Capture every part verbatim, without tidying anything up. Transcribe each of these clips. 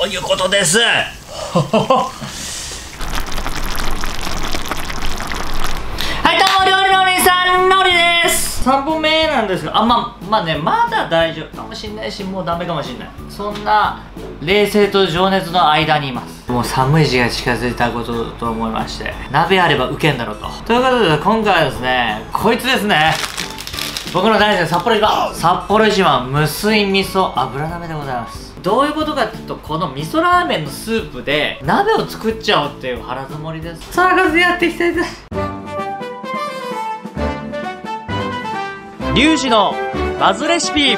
ういうことです。はい、どうも料理のお兄さんのりです。さんぼんめなんですけど、あままあねまだ大丈夫かもしんないし、もうダメかもしんない。そんな冷静と情熱の間にいます。もう寒い時期が近づいたことと思いまして、鍋あればウケんだろうと。ということで今回はですね、こいつですね、僕の大好きな札幌一番札幌一番無水味噌油鍋でございます。どういうことかっていうと、この味噌ラーメンのスープで鍋を作っちゃおうっていう腹積もりです。さあ、数やっていきたいと。リュウジのバズレシピ。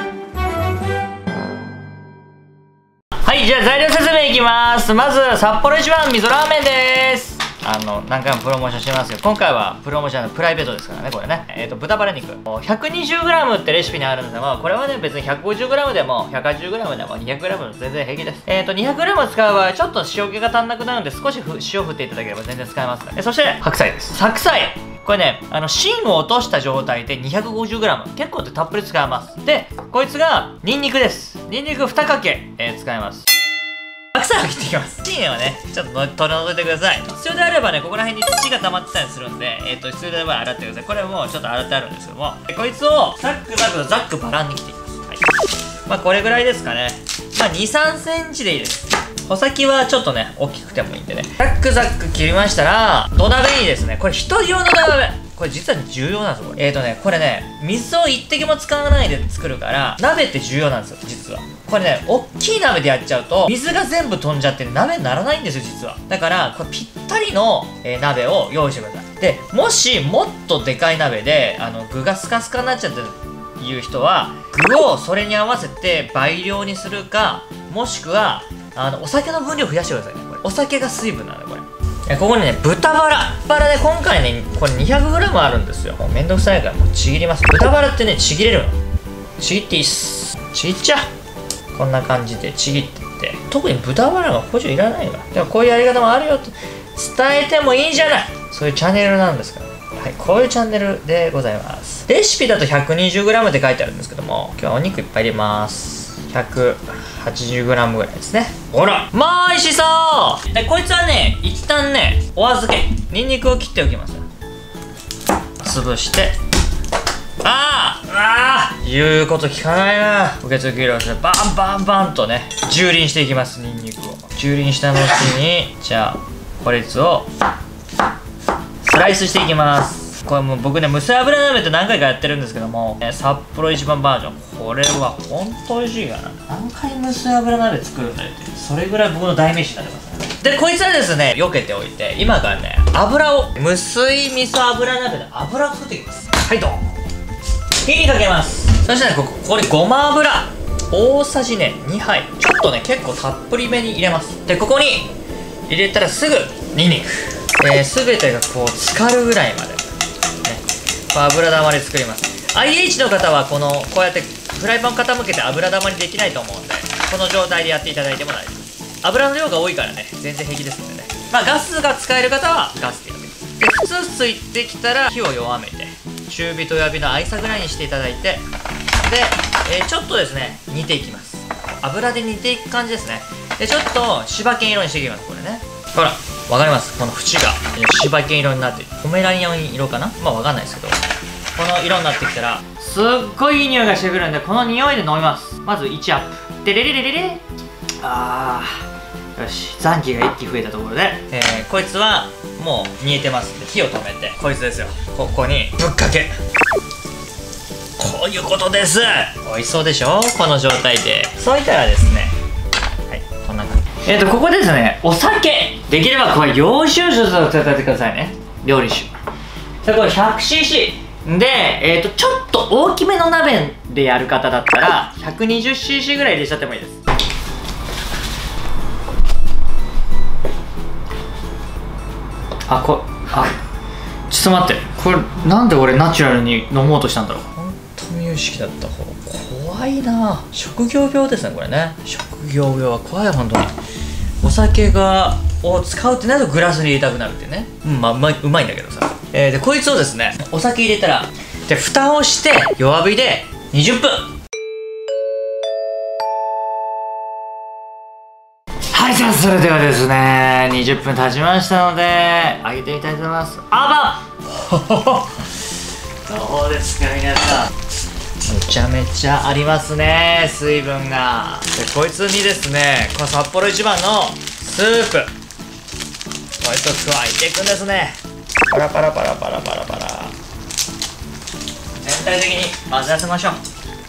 はい、じゃあ材料説明いきます。まず札幌一番味噌ラーメンです。あの何回もプロモーションしてますけど、今回はプロモーションのプライベートですからね、これね。えっと豚バラ肉 ひゃくにじゅうグラム ってレシピにあるんですが、これはね別に ひゃくごじゅうグラム でも ひゃくはちじゅうグラム でも にひゃくグラム でも全然平気です。えっと にひゃくグラム 使う場合ちょっと塩気が足んなくなるので、少し塩振っていただければ全然使えますから。そして白菜です。白菜これね、あの芯を落とした状態で にひゃくごじゅうグラム、 結構たっぷり使えます。でこいつがニンニクです。ニンニクにかけ、えー、使います。白菜を切っていきます。芯をねちょっと取り除いてください。必要であればね、ここら辺に土が溜まってたりするんで、えっと必要であれば洗ってください。これもちょっと洗ってあるんですけども、こいつをザックザクザックバランに切っていきます。はい、まあこれぐらいですかね。まあにさんセンチでいいです。穂先はちょっとね大きくてもいいんでね、ザックザック切りましたら、土鍋にですね、これ一人用の土鍋、これ実は重要なんですよ。これえーとねこれね水を一滴も使わないで作るから、鍋って重要なんですよ実は。これね大きい鍋でやっちゃうと水が全部飛んじゃって鍋にならないんですよ実は。だからこれぴったりの、えー、鍋を用意してください。でもしもっとでかい鍋であの具がスカスカになっちゃってるいう人は、具をそれに合わせて倍量にするか、もしくはあのお酒の分量増やしてくださいね。これお酒が水分なんで、これここにね豚バラバラで今回ねこれ にひゃくグラム あるんですよ。もうめんどくさいからもうちぎります。豚バラってねちぎれるの、ちぎっていいっす。ちぎっちゃう。こんな感じでちぎってって、特に豚バラが補助いらないから、でもこういうやり方もあるよって伝えてもいいんじゃない、そういうチャンネルなんですから。はい、こういうチャンネルでございます。レシピだと ひゃくにじゅうグラム って書いてあるんですけども、今日はお肉いっぱい入れます。 ひゃくはちじゅうグラム ぐらいですね。ほらまあ美味しそうで、こいつはね一旦ねお預け、ニンニクを切っておきます。潰して、あーあー言うこと聞かないな。受け継ぎをしてバンバンバンとね蹂躙していきます。ニンニクを蹂躙した後にじゃあこいつをスライスしていきます。これもう僕ね無水油鍋って何回かやってるんですけども、え札幌一番バージョン、これはほんと美味しいからな。何回無水油鍋作るんだよっていう、それぐらい僕の代名詞になってますね。でこいつはですね避けておいて、今からね油を無水味噌油鍋で油を作っていきます。はいどう火にかけます。そしてねここここにごま油大さじねにはい、ちょっとね結構たっぷりめに入れます。でここに入れたらすぐニンニク、えー、全てがこう浸かるぐらいまで油だまり作ります。 アイエイチ の方はこのこうやってフライパン傾けて油だまりできないと思うんで、この状態でやっていただいても大丈夫です。油の量が多いからね全然平気ですのでね、まあガスが使える方はガスでやってください。でふつふついってきたら火を弱めて中火と弱火の間ぐらいにしていただいて、で、えー、ちょっとですね煮ていきます。油で煮ていく感じですね。でちょっと柴犬色にしていきます。これねほらわかります、この縁が柴犬色になって、ポメラニアン色かな、まあわかんないですけど、この色になってきたらすっごいいい匂いがしてくるんで、この匂いで飲みます。まずいちアップでレレレレレ、あーよし、残機がいっき増えたところで、えー、こいつはもう煮えてますんで火を止めて、こいつですよここにぶっかけ、こういうことです。美味しそうでしょこの状態で。そういったらですね、はいこんな感じ。えっとここですねお酒、できればこれ洋酒をちょっと使ってくださいね、料理酒。それこれ ひゃくシーシー で、えっとちょっと大きめの鍋でやる方だったら ひゃくにじゅうシーシー ぐらい入れちゃってもいいです。あこあちょっと待って、これなんで俺ナチュラルに飲もうとしたんだろう。本当に有識だった方怖いな。職業病ですねこれね。職業病は怖い本当に。お酒がを使うってなるとグラスに入れたくなるってね、うんまあうまい、うまいんだけどさ、えー、でこいつをですねお酒入れたらで蓋をして弱火でにじゅっぷん。ははい、じゃあそれではですね、にじゅっぷん経ちましたので揚げてみたいと思います。あばどうですか皆さん、めちゃめちゃありますね、水分が。でこいつにですね、この札幌一番のスープ、こいつを加えていくんですね。パラパラパラパラパラパラ、全体的に混ぜ合わせましょう。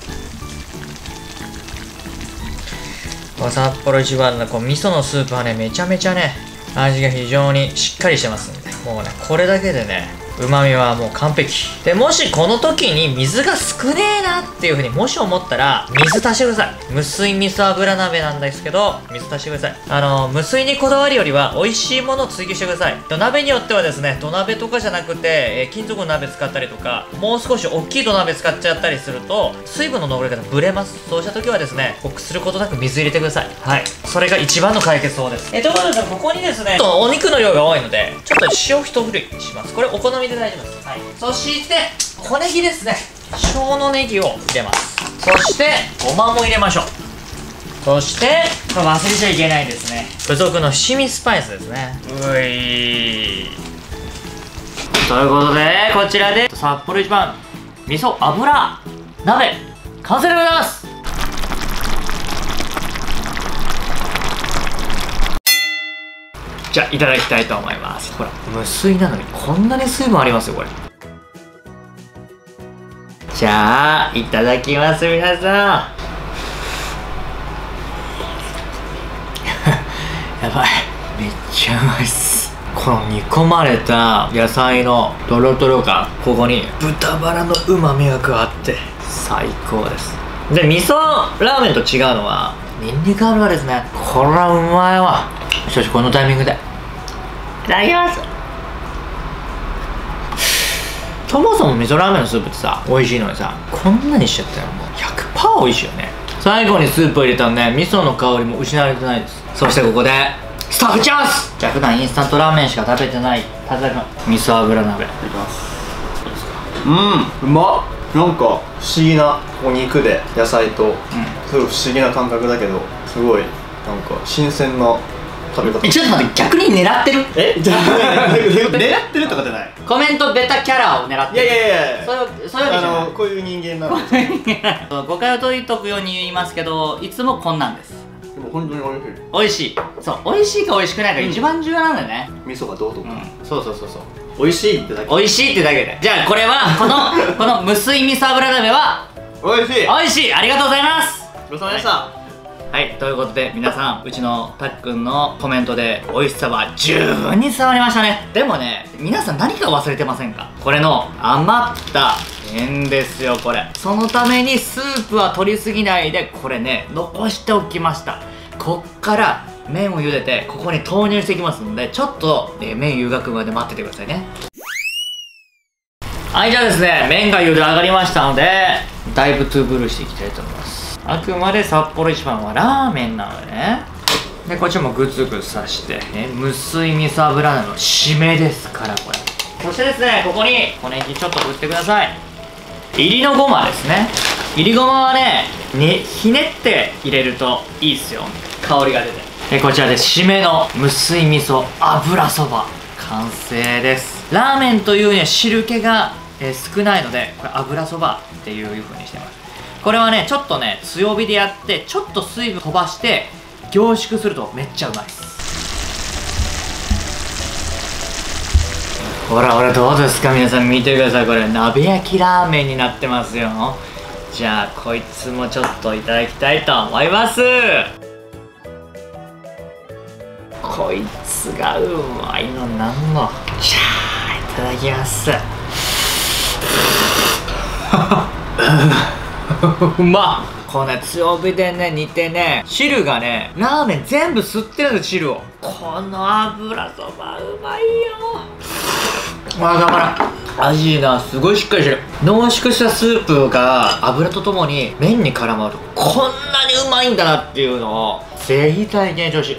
この札幌一番のこう味噌のスープはね、めちゃめちゃね味が非常にしっかりしてますんで、もうねこれだけでねうまみはもう完璧で、もしこの時に水が少ねえなっていう風にもし思ったら水足してください。無水味噌油鍋なんですけど水足してください。あの無水にこだわるよりは美味しいものを追求してください。土鍋によってはですね、土鍋とかじゃなくて、えー、金属の鍋使ったりとか、もう少し大きい土鍋使っちゃったりすると水分の残り方ブレます。そうした時はですね、濃くすることなく水入れてください。はい、それが一番の解決法です。えー、ということでここにですね、ちょっとお肉の量が多いのでちょっと塩一振りします。これお好みで大丈夫です。はい、そして小ネギですね、小のネギを入れます。そしてごまも入れましょう。そしてこれ忘れちゃいけないですね、付属の七味スパイスですね。ういということでこちらで札幌一番味噌油鍋完成でございます。じゃあいただきたいと思います。ほら無水なのにこんなに水分ありますよこれ。じゃあいただきます皆さんやばい、めっちゃうまいっす。この煮込まれた野菜のトロトロ感、ここに豚バラのうまみが加わって最高です。で味噌ラーメンと違うのはニンニク油ですね。これはうまいわ。しかしこのタイミングでいただきます。そもそも味噌ラーメンのスープってさ美味しいのにさ、こんなにしちゃったらもう ひゃくパーセント 美味しいよね。最後にスープを入れたらね、味噌の香りも失われてないです。そしてここでスタッフチャンス。じゃあ普段インスタントラーメンしか食べてない田中君、味噌油鍋いただきます。 うん、うまっ。なんか不思議なお肉で野菜と、うん、すごい不思議な感覚だけどすごいなんか新鮮な食べ方。 え、ちょっと待って、逆に狙ってる？え？じゃあ狙ってるとかじゃない。 コメントベタキャラを狙ってる。 いやいやいや、 そういうそういうわけじゃない。 あのこういう人間なんで。 誤解を解いとくように言いますけど、いつもこんなんです。 でも本当に美味しい。 美味しい。そう、美味しいか美味しくないか一番重要なんだよね。 味噌がどうとか。 うん、そうそうそうそう。 美味しいってだけ。 美味しいってだけで。じゃあこれはこのこの無水味噌油鍋は美味しい。 美味しい。ありがとうございます。 ごちそうさまでした。 はい、ということで皆さん、うちのたっくんのコメントで美味しさは十分に伝わりましたね。でもね、皆さん何か忘れてませんか？これの余った麺ですよ、これ。そのためにスープは取りすぎないで、これね、残しておきました。こっから麺を茹でて、ここに投入していきますので、ちょっと、えー、麺湯がくまで待っててくださいね。はい、じゃあですね、麺が茹で上がりましたので、だいぶトゥーブルーしていきたいと思います。あくまで札幌一番はラーメンなのでね。でこっちもグツグツさして、ね、無水味噌油なの締めですから、これ。そしてですね、ここに小ネギちょっと振ってください。入りのごまですね。入りごまはね、ねひねって入れるといいっすよ、香りが出て。でこちらで締めの無水味噌油そば完成です。ラーメンというには汁気が、えー、少ないので、これ油そばっていう風にしてます。これはね、ちょっとね強火でやってちょっと水分飛ばして凝縮するとめっちゃうまいです。ほらほら、どうですか皆さん、見てください。これ鍋焼きラーメンになってますよ。じゃあこいつもちょっといただきたいと思います。こいつがうまいのなんの。じゃあいただきます。うまっ。こうね、強火でね煮てね、汁がねラーメン全部吸ってるんです、汁を。この油そばうまいよ。あ、だから味がすごいしっかりしてる。濃縮したスープが油とともに麺に絡まるとこんなにうまいんだなっていうのをぜひ体験してほしい。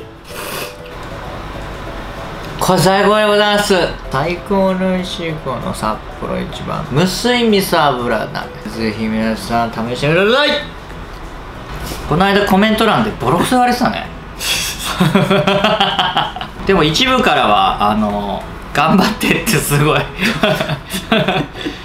これ最高でございます。最高の美味しいこの札幌一番無水味噌油鍋、ぜひ皆さん試してください。この間コメント欄でボロクソ言われてたね。 でも一部からはあの頑張ってってすごい